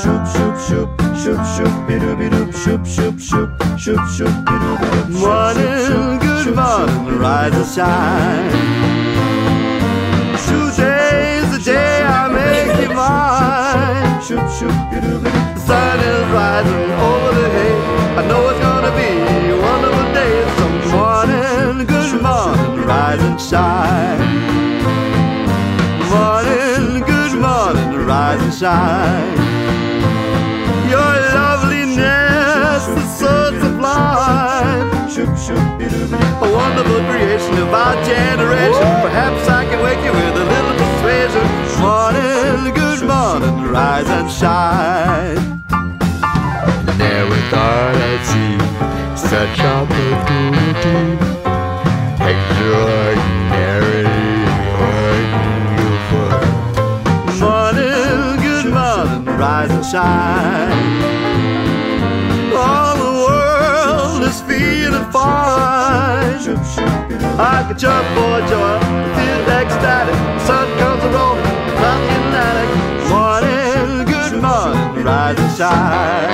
Shoop, shoop, shoop, shoop, shoop, bidoo, bidoo, shoop, shoop, shoop, shoop, shoop, bidoo, bidoo. Morning, good morning, rise and shine. Today's the day I make you mine. Shoop, shoop, bidoo, bidoo. The sun is rising over the hay. I know it's gonna be a wonderful day. So morning, good morning, rise and shine. Morning, good morning, rise and shine. Your loveliness is so sublime. Shoop, shoop, bidoo, bidoo. A wonderful creation of our generation. Perhaps I can wake you with a little persuasion. Morning, good morning, rise and shine. Never thought I'd see such opportunity. Extraordinarily wonderful. Morning, good morning, rise and shine. All the world is feeling fine. Shoop, shoop, bidoo. I can jump for joy, feel ecstatic. The sun comes rolling, I'm united. Morning, good morning, rise and shine.